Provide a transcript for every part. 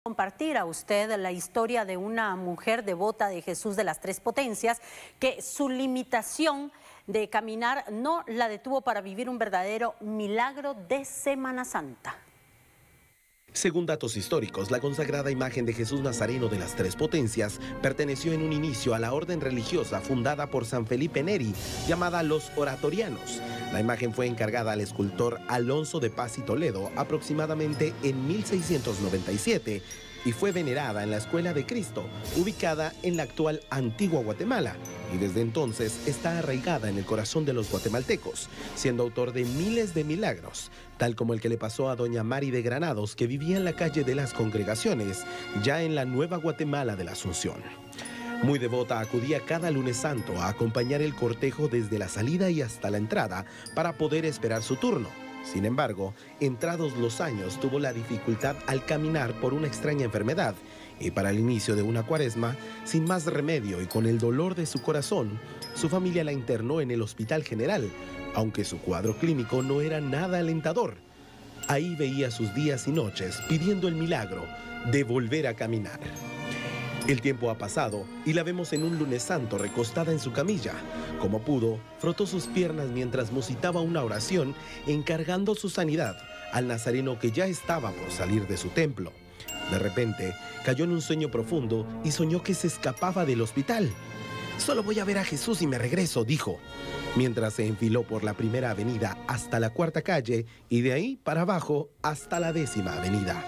Compartir a usted la historia de una mujer devota de Jesús de las Tres Potencias que su limitación de caminar no la detuvo para vivir un verdadero milagro de Semana Santa. Según datos históricos, la consagrada imagen de Jesús Nazareno de las Tres Potencias perteneció en un inicio a la orden religiosa fundada por San Felipe Neri, llamada los Oratorianos. La imagen fue encargada al escultor Alonso de Paz y Toledo aproximadamente en 1697 y fue venerada en la Escuela de Cristo, ubicada en la actual Antigua Guatemala, y desde entonces está arraigada en el corazón de los guatemaltecos, siendo autor de miles de milagros, tal como el que le pasó a doña Mari de Granados, que vivía en la calle de las Congregaciones, ya en la Nueva Guatemala de la Asunción. Muy devota, acudía cada lunes santo a acompañar el cortejo desde la salida y hasta la entrada para poder esperar su turno. Sin embargo, entrados los años, tuvo la dificultad al caminar por una extraña enfermedad y para el inicio de una cuaresma, sin más remedio y con el dolor de su corazón, su familia la internó en el Hospital General, aunque su cuadro clínico no era nada alentador. Ahí veía sus días y noches pidiendo el milagro de volver a caminar. El tiempo ha pasado y la vemos en un lunes santo recostada en su camilla. Como pudo, frotó sus piernas mientras musitaba una oración encargando su sanidad al nazareno que ya estaba por salir de su templo. De repente, cayó en un sueño profundo y soñó que se escapaba del hospital. «Solo voy a ver a Jesús y me regreso», dijo, mientras se enfiló por la primera avenida hasta la cuarta calle y de ahí para abajo hasta la 10ª avenida.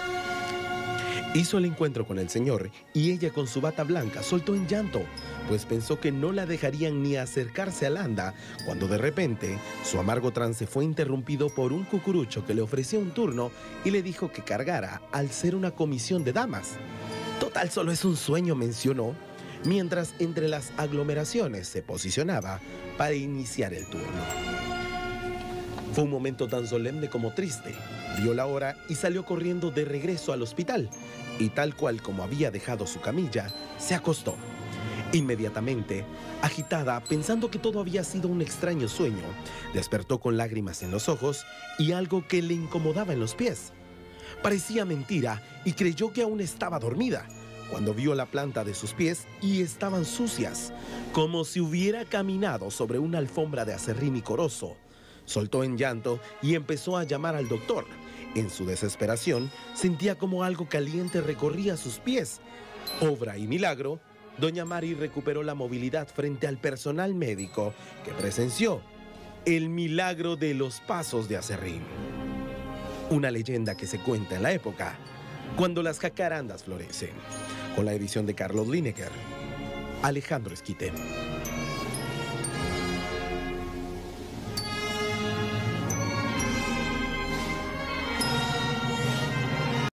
Hizo el encuentro con el Señor y ella con su bata blanca soltó en llanto, pues pensó que no la dejarían ni acercarse al anda, cuando de repente su amargo trance fue interrumpido por un cucurucho que le ofreció un turno y le dijo que cargara al ser una comisión de damas. «Total, solo es un sueño», mencionó, mientras entre las aglomeraciones se posicionaba para iniciar el turno. Fue un momento tan solemne como triste. Vio la hora y salió corriendo de regreso al hospital. Y tal cual como había dejado su camilla, se acostó. Inmediatamente, agitada, pensando que todo había sido un extraño sueño, despertó con lágrimas en los ojos y algo que le incomodaba en los pies. Parecía mentira y creyó que aún estaba dormida, cuando vio la planta de sus pies y estaban sucias, como si hubiera caminado sobre una alfombra de aserrín icoroso. Soltó en llanto y empezó a llamar al doctor. En su desesperación, sentía como algo caliente recorría sus pies. Obra y milagro, doña Mari recuperó la movilidad frente al personal médico que presenció el milagro de los pasos de aserrín. Una leyenda que se cuenta en la época, cuando las jacarandas florecen. Con la edición de Carlos Lineker, Alejandro Esquite.